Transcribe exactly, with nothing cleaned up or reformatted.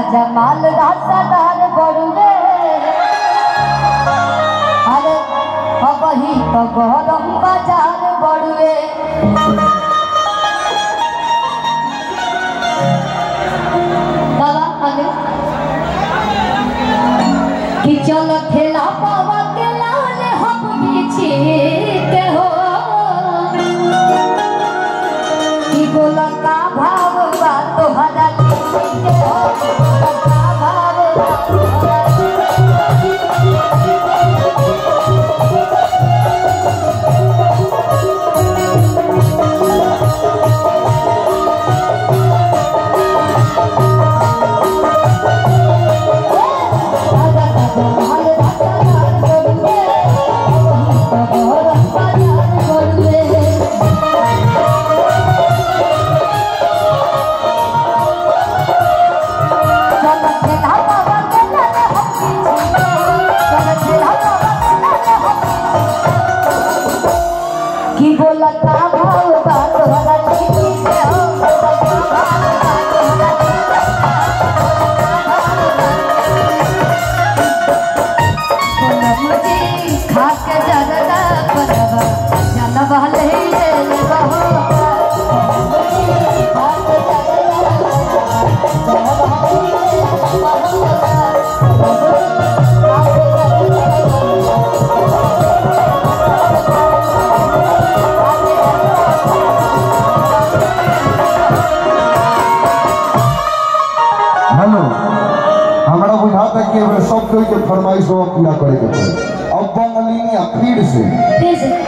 जमाल रास्तादार बड़ुए अरे अब ही तो गरम बाजार बड़ुए बाबा आगे कि चलो खेला पावा के लाल हम पीछे के हो कि बोला का भाव बा तोहरा के हो का भाव बा कि बोला का भाव बा तोहरा चिट्ठी से हो मुझे खा के जरदा परवा जनवा ले ले बहो खा के जरदा जनवा ले ले बहो हमारा बुझाता कि सब कोई के फरमाइश पूरा करे के अब बंगलिया फिर से